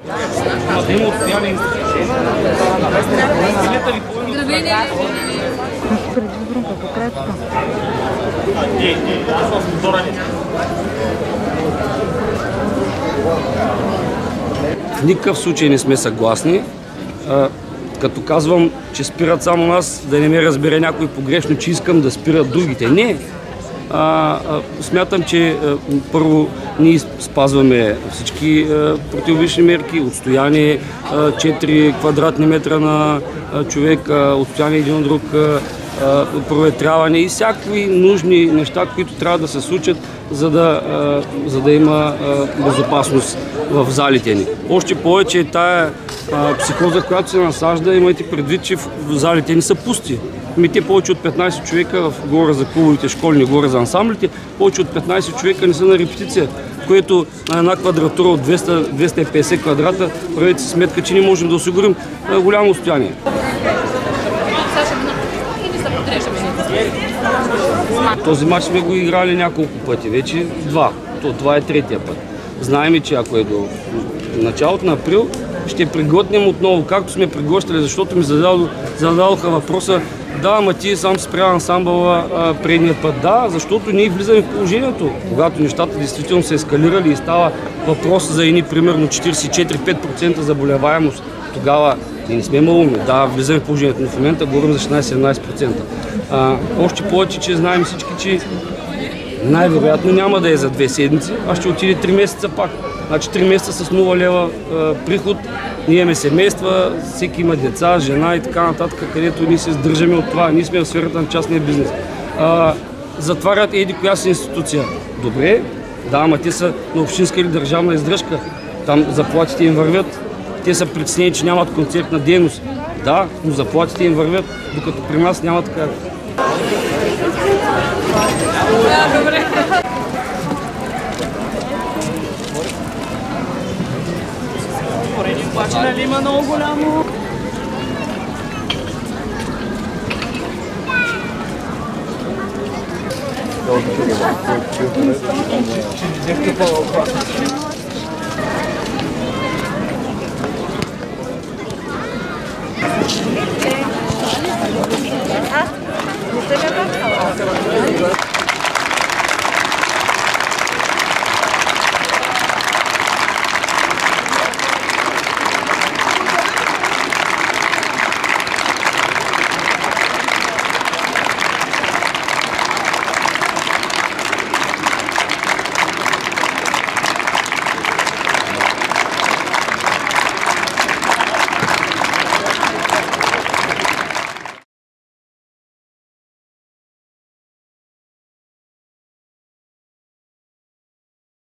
В никакъв случай не сме съгласни. Като казвам, че спират само нас, да не ме разбере някой погрешно, че искам да спират другите. Не. Смятам, че първо ние спазваме всички противовирусни мерки, отстояние 4 квадратни метра на човек, отстояние един от друг, проветряване и всякакви нужни неща, които трябва да се случат, за да има безопасност в залите ни. Още повече тая психоза, която се насажда, имайте предвид, че в залите ни са пусти. Те повече от 15 човека, горе за клубовите школни, горе за ансамблите, повече от 15 човека не са на репетиция, което на една квадратура от 200-250 квадрата, правете си сметка, че не можем да осигурим голямо отстояние. Този мач сме го играли няколко пъти, вече два. Това е третия път. Знаем, че ако е до началото на април, ще приготнем отново, както сме пригощали, защото ми зададоха въпроса: да, ама ти сам спря ансамбъла предния път. Да, защото ние влизаме в положението. Когато нещата действително са ескалирали и става въпрос за едни примерно 44-5% заболеваемост, тогава ние не сме малумни. Да, влизаме в положението, но в момента говорим за 16-17%. Още повече, че знаем всички, че най-вероятно няма да е за 2 седмици, а ще отиде 3 месеца пак. Значи 3 месеца с 0 лева приход. Ние имаме семейства, всеки има деца, жена и така нататък, където ние се сдържаме от това. Ние сме в сферата на частния бизнес. Затварят еди коя си институция. Добре, да, ама те са на общинска или държавна издръжка. Там заплатите им вървят. Те са притеснени, че нямат концертна дейност. Да, но заплатите им вървят, докато при нас няма така. Добре. Плачене ли има много голямо?